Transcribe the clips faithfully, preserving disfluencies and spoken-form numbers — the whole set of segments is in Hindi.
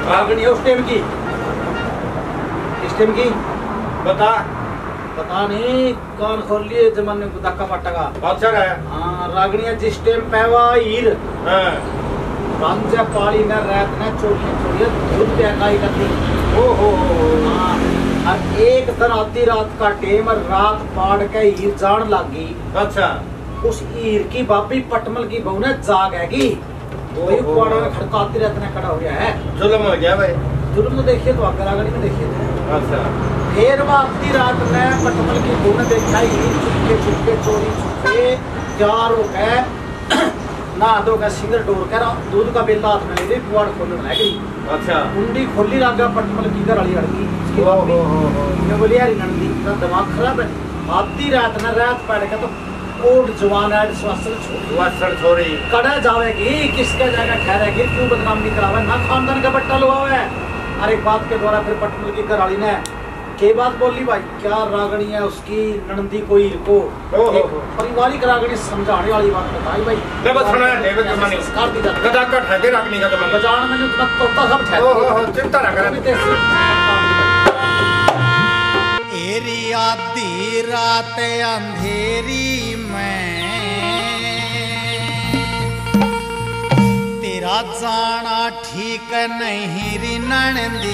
रागनी है उस टाइम की, इस टाइम की बता। पता नहीं कौन खोल लिए जमाने को धक्का पट्टा का बादशाह है। हाँ रागनी है जिस टाइम पैवा हीर हाँ रांझा पाली न रात न चोरियां चोरियां दूध पे अकाई करती। ओ हो हाँ और एक दिन आधी रात का टेम रात पाड़ के हीर जान लगी। अच्छा उस हीर की बाबी पटमल की बहू ने जाग हैगी वही पाड़ा में खड़काती रहते ने खड़ा हो गया है। जुल्म हो गया भाई। जुल्म तो देखिए तो आगे रागनी में देखिए थे। अच्छा फिर वो आधी रात में पटमल की बहू ने देखा हीर चुपके चुपके चोरी चुपके तैयार हो गए ना दो का सिंगर डोर कर दूध का बेला हाथ में ले ली पुआड़ खोलने लगी। अच्छा कुंडी खोली लगा पटमल की घर वाली लड़की उसकी बाबी मैं बोली यार नंदी का दिमाग खराब है आधी रात ना रात पड़ गया तो कोट जवान है स्वास्थ्य छोड़ी वासड़ छोरी कड़ा जावेगी किसके जगह ठहरेगी क्यों बदनामी करावे ना खानदान का बट्टा लुआ है। और एक बात के द्वारा फिर पटमल की घरवाली ने के बात बोली भाई क्या रागनी है उसकी नंदी कोई को पारिवारिक रागनी समझाने वाली बात बताई भाई। ले बस सुना है डेविड जमानी कार दी जाती गदा का ठगे रागनी का जमाना बजान में जो तुम तोता सब ठहर ओ हो चिंता ना कर। तेरी आधी रात अंधेरी में तेरा जाना ठीक नहीं री नंदी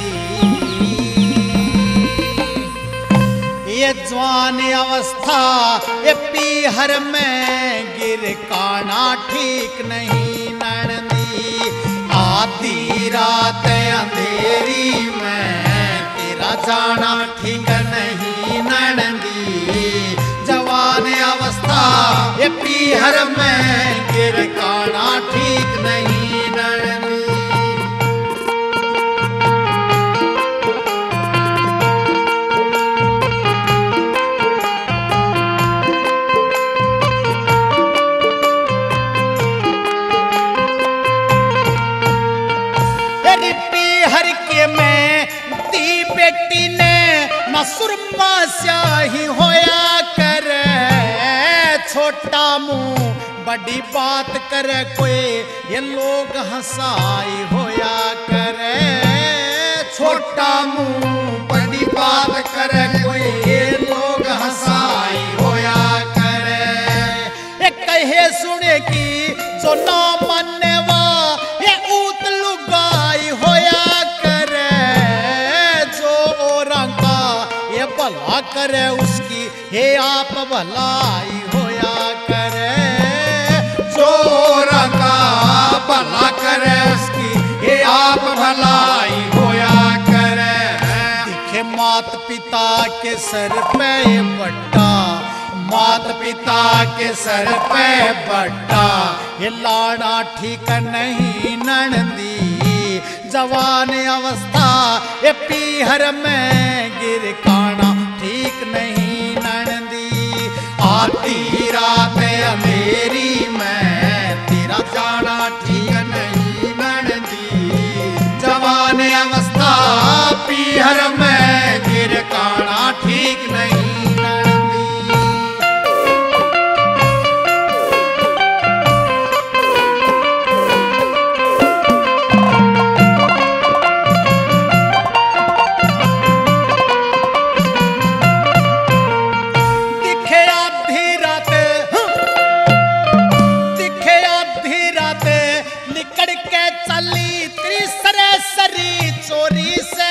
ये जवान अवस्था ये पीहर में गिर काना ठीक नहीं नंदी। आधी रात अंधेरी में तेरा जाना ठीक नहीं नंदी जवान अवस्था ये पीहर में गिर काना ठीक नहीं नंदी। पीहर के में दी बेटी ने न सुरमा स्याही होया करे छोटा मुंह बड़ी बात करे कोई ये लोग हंसाई होया करे। छोटा मुंह बड़ी बात करे कोई ये लोग हंसाई होया करे। ये कहे सुने की जो ना मानने वा ये ऊत लुगाई होया करे जो औरंगा ये भला करे उसकी हे आप भलाई होया करे। जो औरंगा भला करे उसकी हे आप भलाई होया करे। दिखे मात पिता के सर पे बट्टा मात पिता के सर पे बट्टा ये लाड़ा ठीक नहीं नंदी जवान अवस्था ये पीहर में गिर काना ठीक नहीं नंदी। आधी रात अंधेरी में तेरा जाना ठीक नहीं नंदी जवान अवस्था पीहर में गिर काना ठीक नहीं। चोरी से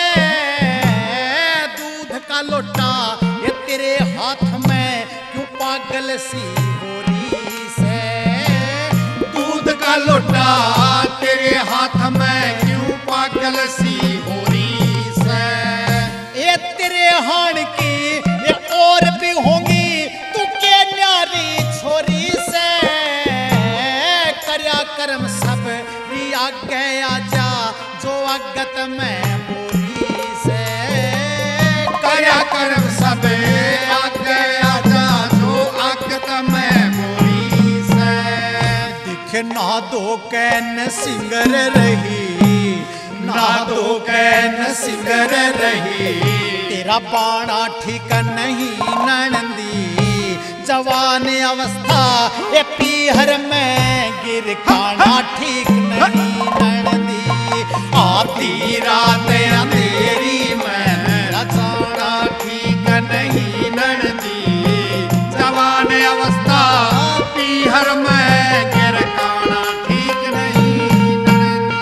दूध का लोटा ये तेरे हाथ में क्यों पागल सी होरी से। दूध का लोटा तेरे हाथ में क्यों पागल सी होरी से। ये तेरे हाण की ये और भी होंगी तू के न्यारी छोरी से। कर्या कर्म सब रिया गया जा जो अगत में बोरी से। कर्या कर्म सब आगे आजा जो अगत में बोरी से। दिख ना दो कैन सिंगर रही ना दो कैन सिंगर रही तेरा बाणा ठीक नहीं नंदी जवान अवस्था ये पीहर में गिर खाना ठीक नहीं नंदी। आधी रात अंधेरी में तेरा जाना ठीक नहीं नंदी, जवान अवस्था पीहर में गिरकाना ठीक नहीं नंदी।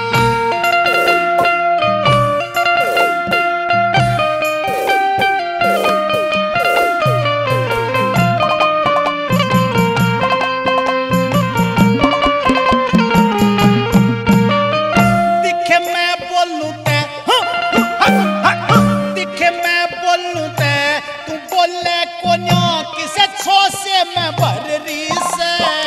दिखे मैं बोलूं ते दिखे मैं बोलूं ते तू बोले कोन्या किसे छो से मैं भर रही से,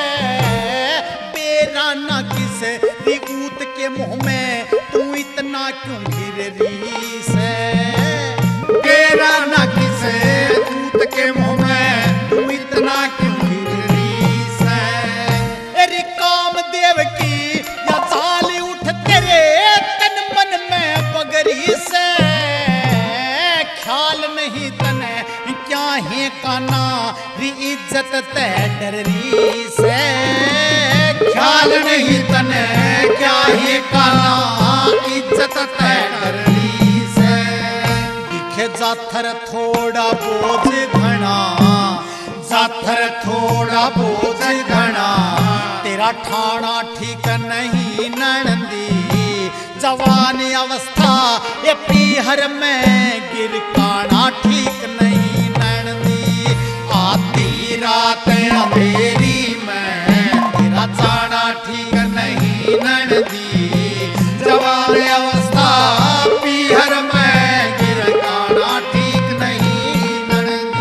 बेरा ना किसे रिगूत के मुंह में तू इतना क्यों गिर रही से, बेरा ना किसे दूत के मुंह में तू इतना क्यों गिर रही से। अरे कामदेव की या चाल उठ तेरे तन मन में पगरी से, ख्याल नहीं तने क्या है काना री इज्जत ते डररी से, ख्याल नहीं तने क्या है काना इज्जत ते डररी से। दिखे जाथर थोड़ा बोझ घना, जाथर थोड़ा बोझ घना, तेरा ठाना ठीक नहीं नंदी, जवान अवस्था ये पीहर में गिरकाना ठीक नहीं नंदी। आधी रात अंधेरी में तेरा जाना ठीक नहीं नंदी, जवान अवस्था पीहर में गिरकाना ठीक नहीं नंदी।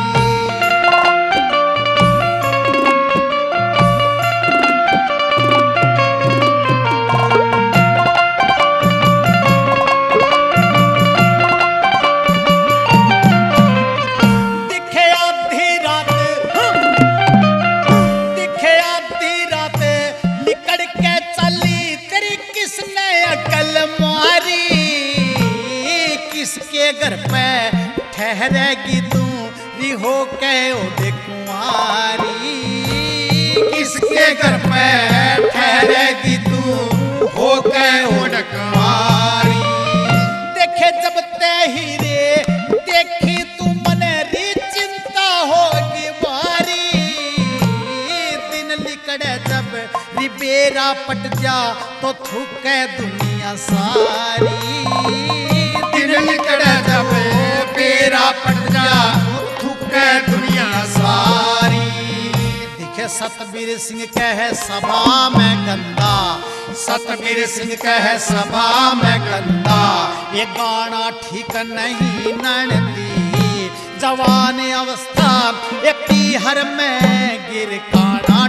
दिखे आधी रात दिखे आधी रात निकल के चली तेरी किसने अकल मारी, किसके घर पे ठहरेगी तू री हो के ओ कुंवारी, किसके घर पे ठहरेगी तू हो के ओ कुंवारी। देखे जब ते हीरे देखी तू मन री चिंता होगी भारी, दिन लिकड़े जब री बेरा पट जा तो थूके दुनिया सारी, दिन लिकड़े जब बेरा पट जा थूके दुनिया सारी। दिखे सतबीर सिंह कहे सभा में गंदा, सतबीर सिंह कहे सभा में गंदा, ये गाना ठीक नहीं नंदी, जवान अवस्था ये पीहर में गिरकाना